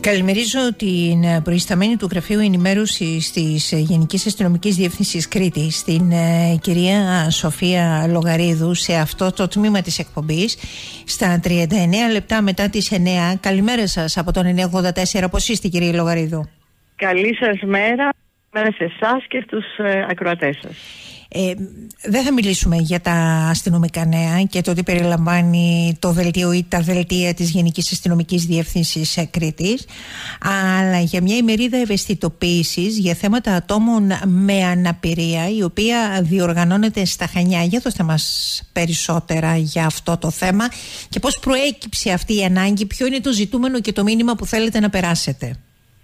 Καλημερίζω την προϊσταμένη του Γραφείου Ενημέρωσης της Γενικής Αστυνομικής Διεύθυνσης Κρήτης, την κυρία Σοφία Λογαρίδου, σε αυτό το τμήμα της εκπομπής, στα 39 λεπτά μετά τις 9. Καλημέρα σας από τον 984. Πώς είστε, κυρία Λογαρίδου? Καλή σας μέρα, σε εσάς και στους ακροατές σας. Δεν θα μιλήσουμε για τα αστυνομικά νέα και το τι περιλαμβάνει το δελτίο ή τα δελτία της Γενικής Αστυνομικής Διεύθυνσης Κρήτης, αλλά για μια ημερίδα ευαισθητοποίησης για θέματα ατόμων με αναπηρία, η οποία διοργανώνεται στα Χανιά. Για δώστε μας περισσότερα για αυτό το θέμα και πώς προέκυψε αυτή η ανάγκη, ποιο είναι το ζητούμενο και το μήνυμα που θέλετε να περάσετε.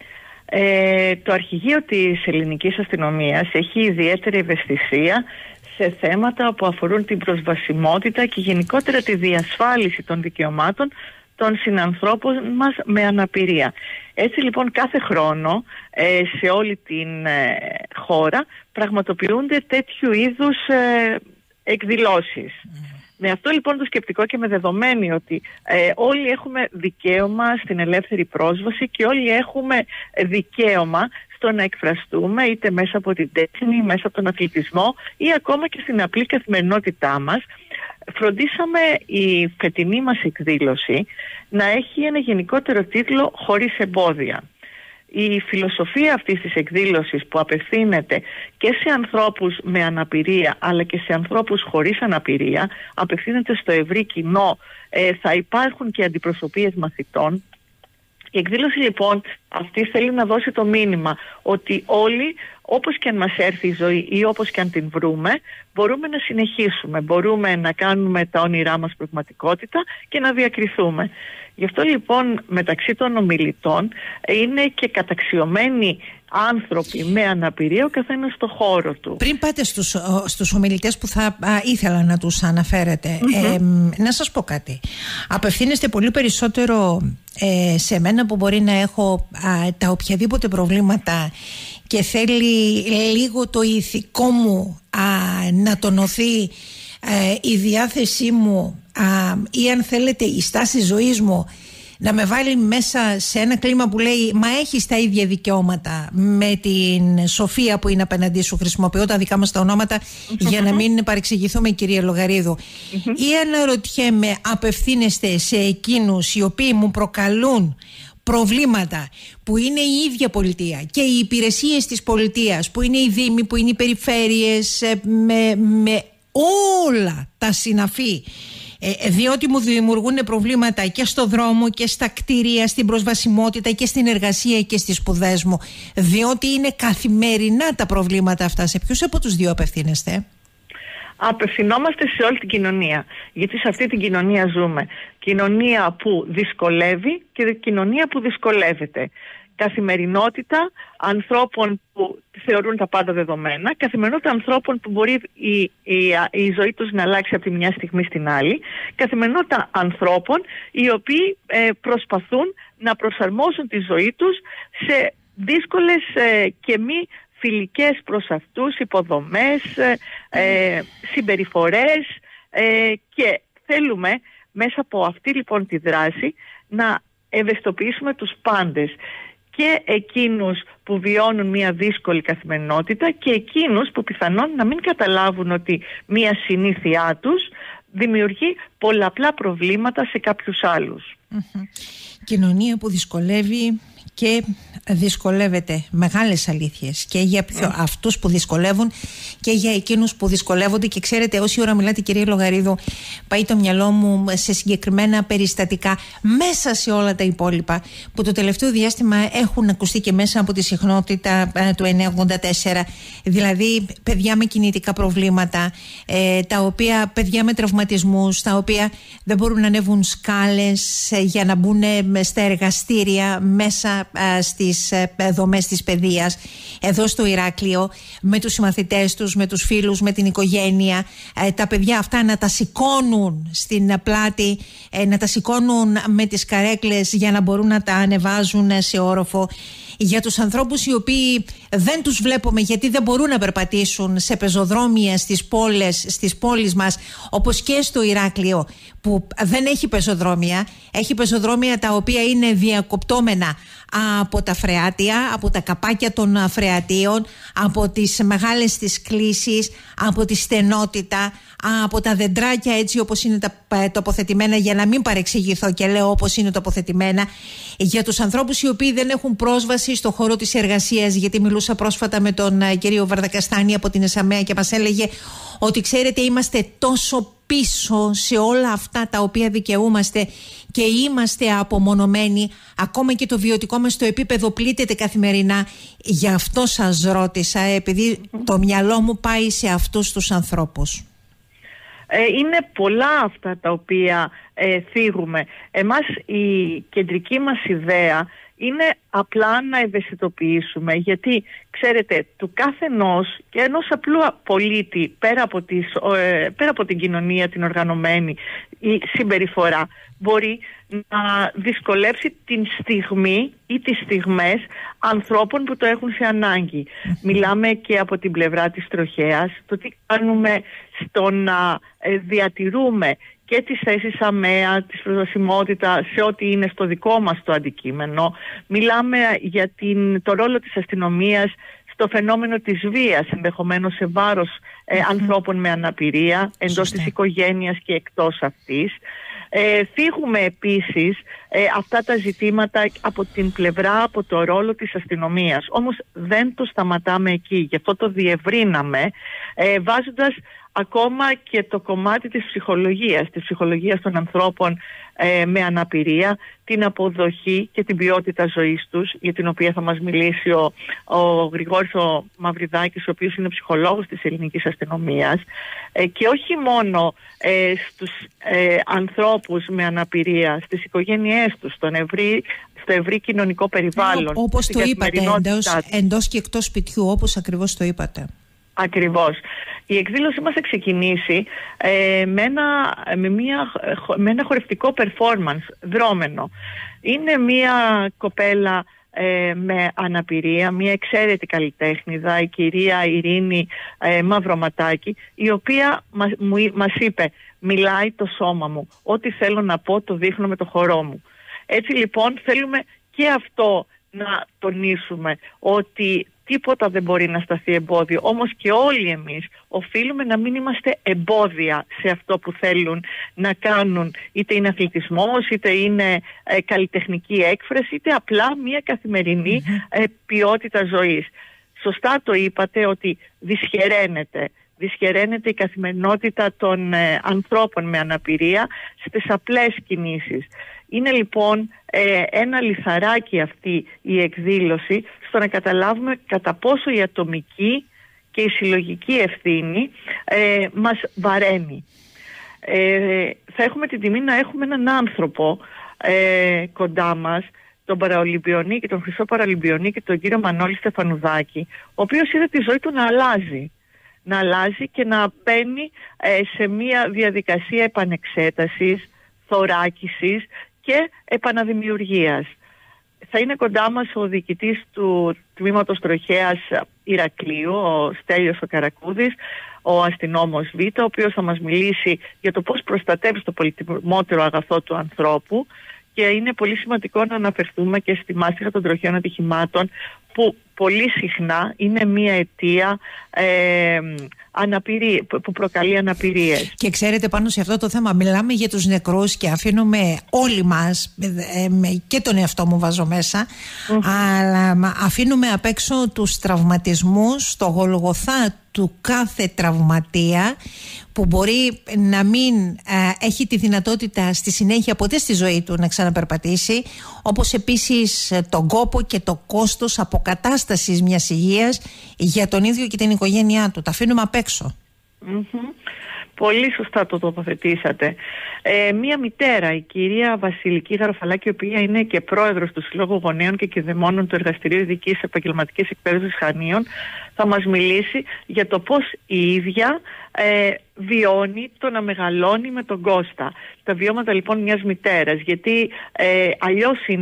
Το Αρχηγείο της Ελληνικής Αστυνομίας έχει ιδιαίτερη ευαισθησία σε θέματα που αφορούν την προσβασιμότητα και γενικότερα τη διασφάλιση των δικαιωμάτων των συνανθρώπων μας με αναπηρία. Έτσι λοιπόν κάθε χρόνο σε όλη την χώρα πραγματοποιούνται τέτοιου είδους εκδηλώσεις. Με αυτό λοιπόν το σκεπτικό και με δεδομένη ότι όλοι έχουμε δικαίωμα στην ελεύθερη πρόσβαση και όλοι έχουμε δικαίωμα στο να εκφραστούμε, είτε μέσα από την τέχνη, μέσα από τον αθλητισμό ή ακόμα και στην απλή καθημερινότητά μας, φροντίσαμε η φετινή μας εκδήλωση να έχει ένα γενικότερο τίτλο «Χωρίς εμπόδια». Η φιλοσοφία αυτής της εκδήλωσης, που απευθύνεται και σε ανθρώπους με αναπηρία αλλά και σε ανθρώπους χωρίς αναπηρία, απευθύνεται στο ευρύ κοινό, θα υπάρχουν και αντιπροσωπείες μαθητών. Η εκδήλωση λοιπόν αυτή θέλει να δώσει το μήνυμα ότι όλοι, όπως και αν μας έρθει η ζωή ή όπως και αν την βρούμε, μπορούμε να συνεχίσουμε, μπορούμε να κάνουμε τα όνειρά μας πραγματικότητα και να διακριθούμε. Γι' αυτό λοιπόν μεταξύ των ομιλητών είναι και καταξιωμένοι άνθρωποι με αναπηρία, ο καθένας στο χώρο του. Πριν πάτε στους ομιλητές που θα ήθελα να τους αναφέρετε, να σας πω κάτι. Απευθύνεστε πολύ περισσότερο σε μένα που μπορεί να έχω τα οποιαδήποτε προβλήματα και θέλει λίγο το ηθικό μου να τονωθεί, η διάθεσή μου ή αν θέλετε η στάση ζωής μου να με βάλει μέσα σε ένα κλίμα που λέει «Μα έχεις τα ίδια δικαιώματα με την Σοφία που είναι απέναντί σου». Χρησιμοποιώ τα δικά μας τα ονόματα για να μην παρεξηγηθούμε, κυρία Λογαρίδου. Ή αναρωτιέμαι, απευθύνεστε σε εκείνους οι οποίοι μου προκαλούν προβλήματα που είναι η ίδια πολιτεία και οι υπηρεσίες της πολιτείας, που είναι οι δήμοι, που είναι οι περιφέρειες, με όλα τα συναφή, διότι μου δημιουργούν προβλήματα και στο δρόμο και στα κτίρια, στην προσβασιμότητα και στην εργασία και στις σπουδές μου, διότι είναι καθημερινά τα προβλήματα αυτά. Σε ποιους από τους δύο απευθύνεστε? Απευθυνόμαστε σε όλη την κοινωνία, γιατί σε αυτή την κοινωνία ζούμε. Κοινωνία που δυσκολεύει και κοινωνία που δυσκολεύεται. Καθημερινότητα ανθρώπων που θεωρούν τα πάντα δεδομένα, καθημερινότητα ανθρώπων που μπορεί η ζωή τους να αλλάξει από τη μια στιγμή στην άλλη, καθημερινότητα ανθρώπων οι οποίοι προσπαθούν να προσαρμόσουν τη ζωή τους σε δύσκολες και μη φιλικές προς αυτούς υποδομές, συμπεριφορές, και θέλουμε μέσα από αυτή λοιπόν τη δράση να ευαισθητοποιήσουμε τους πάντες, και εκείνους που βιώνουν μια δύσκολη καθημερινότητα και εκείνους που πιθανόν να μην καταλάβουν ότι μια συνήθειά τους δημιουργεί πολλαπλά προβλήματα σε κάποιους άλλους. Κοινωνία που δυσκολεύει και δυσκολεύεται, μεγάλες αλήθειες, και για αυτούς που δυσκολεύουν και για εκείνους που δυσκολεύονται. Και ξέρετε, όση ώρα μιλάτε, κυρία Λογαρίδου, πάει το μυαλό μου σε συγκεκριμένα περιστατικά μέσα σε όλα τα υπόλοιπα που το τελευταίο διάστημα έχουν ακουστεί και μέσα από τη συχνότητα του 984, δηλαδή παιδιά με κινητικά προβλήματα, παιδιά με τραυματισμούς, τα οποία δεν μπορούν να ανέβουν σκάλες για να μπουν στα εργαστήρια, μέσα στις δομές της παιδείας, εδώ στο Ηράκλειο, με τους συμμαθητές τους, με τους φίλους, με την οικογένεια, τα παιδιά αυτά να τα σηκώνουν στην πλάτη, να τα σηκώνουν με τις καρέκλες για να μπορούν να τα ανεβάζουν σε όροφο. Για τους ανθρώπους οι οποίοι δεν τους βλέπουμε γιατί δεν μπορούν να περπατήσουν σε πεζοδρόμια στις πόλεις μας, όπως και στο Ηράκλειο, που δεν έχει πεζοδρόμια, έχει πεζοδρόμια τα οποία είναι διακοπτόμενα από τα φρεάτια, από τα καπάκια των φρεατίων, από τις μεγάλες τις κλίσεις, από τη στενότητα, από τα δεντράκια έτσι όπως είναι τοποθετημένα, για να μην παρεξηγηθώ και λέω όπως είναι τοποθετημένα, για τους ανθρώπους οι οποίοι δεν έχουν πρόσβαση στο χώρο της εργασίας, γιατί μιλούσα πρόσφατα με τον κύριο Βαρδακαστάνη από την ΕΣΑΜΕΑ και μας έλεγε ότι ξέρετε είμαστε τόσο πίσω σε όλα αυτά τα οποία δικαιούμαστε και είμαστε απομονωμένοι, ακόμα και το βιωτικό μας το επίπεδο πλήττεται καθημερινά. Γι' αυτό σας ρώτησα, επειδή το μυαλό μου πάει σε αυτούς τους ανθρώπους. Είναι πολλά αυτά τα οποία θίγουμε. Εμάς η κεντρική μας ιδέα είναι απλά να ευαισθητοποιήσουμε, γιατί ξέρετε του καθενός και ενός απλού πολίτη πέρα από την κοινωνία την οργανωμένη η συμπεριφορά μπορεί να δυσκολέψει την στιγμή ή τις στιγμές ανθρώπων που το έχουν σε ανάγκη. Μιλάμε και από την πλευρά της τροχέας, το τι κάνουμε στο να διατηρούμε και τις θέσεις ΑΜΕΑ, της προσβασιμότητα σε ό,τι είναι στο δικό μας το αντικείμενο. Μιλάμε για το ρόλο της αστυνομίας στο φαινόμενο της βίας, ενδεχομένως σε βάρος ανθρώπων με αναπηρία, εντός της οικογένειας και εκτός αυτής. Θίγουμε επίσης αυτά τα ζητήματα από την πλευρά, από το ρόλο της αστυνομίας. Όμως δεν το σταματάμε εκεί, γι' αυτό το διευρύναμε, βάζοντας ακόμα και το κομμάτι της ψυχολογίας των ανθρώπων με αναπηρία, την αποδοχή και την ποιότητα ζωής τους, για την οποία θα μας μιλήσει ο Γρηγόρης ο Μαυριδάκης, ο οποίος είναι ψυχολόγος της ελληνικής αστυνομίας, και όχι μόνο στους ανθρώπους με αναπηρία, στις οικογένειές τους, στο ευρύ κοινωνικό περιβάλλον. Όπως το είπατε, εντός και εκτός σπιτιού, όπως ακριβώς το είπατε. Ακριβώς. Η εκδήλωση μας θα ξεκινήσει με ένα χορευτικό performance δρόμενο. Είναι μια κοπέλα με αναπηρία, μια εξαίρετη καλλιτέχνηδα, η κυρία Ειρήνη Μαυροματάκη, η οποία μας είπε «Μιλάει το σώμα μου, ό,τι θέλω να πω το δείχνω με το χορό μου». Έτσι λοιπόν θέλουμε και αυτό να τονίσουμε, ότι τίποτα δεν μπορεί να σταθεί εμπόδιο, όμως και όλοι εμείς οφείλουμε να μην είμαστε εμπόδια σε αυτό που θέλουν να κάνουν, είτε είναι αθλητισμός, είτε είναι καλλιτεχνική έκφραση, είτε απλά μια καθημερινή ποιότητα ζωής. Σωστά το είπατε ότι δυσχεραίνεται η καθημερινότητα των ανθρώπων με αναπηρία στις απλές κινήσεις. Είναι λοιπόν ένα λιθαράκι αυτή η εκδήλωση στο να καταλάβουμε κατά πόσο η ατομική και η συλλογική ευθύνη μας βαραίνει. Θα έχουμε την τιμή να έχουμε έναν άνθρωπο κοντά μας, τον Παραολυμπιονίκη, τον Χρυσό Παραολυμπιονίκη, τον κύριο Μανώλη Στεφανουδάκη, ο οποίος είδε τη ζωή του να αλλάζει και να μπαίνει σε μια διαδικασία επανεξέτασης, θωράκισης και επαναδημιουργίας. Θα είναι κοντά μας ο διοικητής του τμήματος τροχέας Ηρακλείου, ο Στέλιος ο Καρακούδης, ο αστυνόμος Β, ο οποίος θα μας μιλήσει για το πώς προστατεύει το πολυτιμότερο αγαθό του ανθρώπου, και είναι πολύ σημαντικό να αναφερθούμε και στη μάστιγα των τροχαίων ατυχημάτων, που πολύ συχνά είναι μία αιτία που προκαλεί αναπηρίες. Και ξέρετε, πάνω σε αυτό το θέμα μιλάμε για τους νεκρούς και αφήνουμε όλοι μας, και τον εαυτό μου βάζω μέσα, αλλά αφήνουμε απ' έξω τους τραυματισμούς, το γολγοθά του κάθε τραυματία, που μπορεί να μην έχει τη δυνατότητα στη συνέχεια ποτέ στη ζωή του να ξαναπερπατήσει, όπως επίσης τον κόπο και το κόστος αποκατάστασης μιας υγείας για τον ίδιο και την οικογένειά του. Τα αφήνουμε απ' έξω. Πολύ σωστά το τοποθετήσατε. Μία μητέρα, η κυρία Βασιλική Γαροφαλάκη, η οποία είναι και πρόεδρος του Συλλόγου Γονέων και Κηδεμόνων του Εργαστηρίου Ειδικής Επαγγελματικής Εκπαίδευσης Χανίων, θα μας μιλήσει για το πώς η ίδια βιώνει το να μεγαλώνει με τον Κώστα. Τα βιώματα λοιπόν μιας μητέρας, γιατί αλλιώς είναι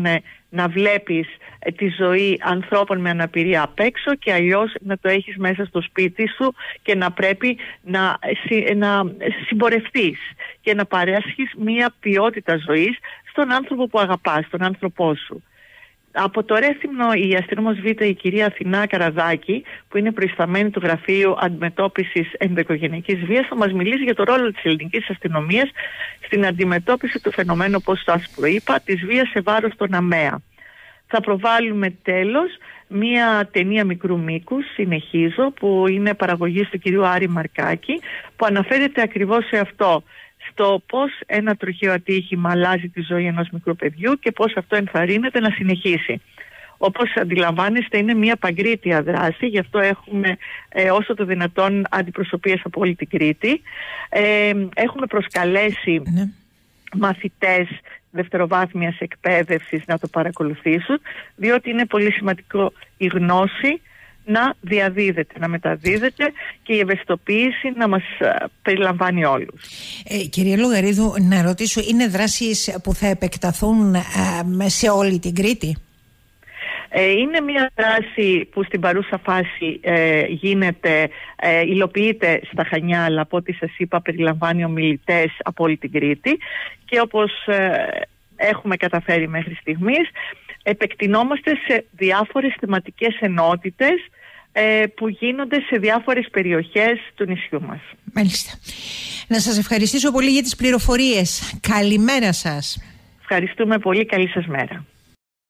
να βλέπεις τη ζωή ανθρώπων με αναπηρία απ' έξω και αλλιώς να το έχεις μέσα στο σπίτι σου και να πρέπει να συμπορευτείς και να παράσχεις μία ποιότητα ζωής στον άνθρωπο που αγαπάς, στον άνθρωπό σου. Από το Ρέθυμνο η αστυνόμος Β, η κυρία Αθηνά Καραδάκη, που είναι προϊσταμένη του Γραφείου Αντιμετώπισης Ενδοοικογενειακής Βίας, θα μας μιλήσει για το ρόλο της ελληνικής αστυνομίας στην αντιμετώπιση του φαινομένου, όπως σας προείπα, της βίας σε βάρος των ΑΜΕΑ. Θα προβάλλουμε τέλος μία ταινία μικρού μήκους, συνεχίζω, που είναι παραγωγής του κυρίου Άρη Μαρκάκη, που αναφέρεται ακριβώς σε αυτό, στο πώς ένα τροχαίο ατύχημα αλλάζει τη ζωή ενός μικρού παιδιού και πώς αυτό ενθαρρύνεται να συνεχίσει. Όπως αντιλαμβάνεστε, είναι μια παγκρίτια δράση, γι' αυτό έχουμε όσο το δυνατόν αντιπροσωπείες από όλη την Κρήτη. Έχουμε προσκαλέσει μαθητές δευτεροβάθμιας εκπαίδευσης να το παρακολουθήσουν, διότι είναι πολύ σημαντικό η γνώση να διαδίδεται, να μεταδίδεται και η ευαισθητοποίηση να μας περιλαμβάνει όλους. Κυρία Λογαρίδου, να ρωτήσω, είναι δράσεις που θα επεκταθούν σε όλη την Κρήτη? Είναι μια δράση που στην παρούσα φάση υλοποιείται στα Χανιά, αλλά από ό,τι σας είπα περιλαμβάνει ομιλητές από όλη την Κρήτη και όπως έχουμε καταφέρει μέχρι στιγμής επεκτηνόμαστε σε διάφορες θεματικές ενότητες που γίνονται σε διάφορες περιοχές του νησιού μας. Μάλιστα. Να σας ευχαριστήσω πολύ για τις πληροφορίες. Καλημέρα σας. Ευχαριστούμε πολύ. Καλή σας μέρα.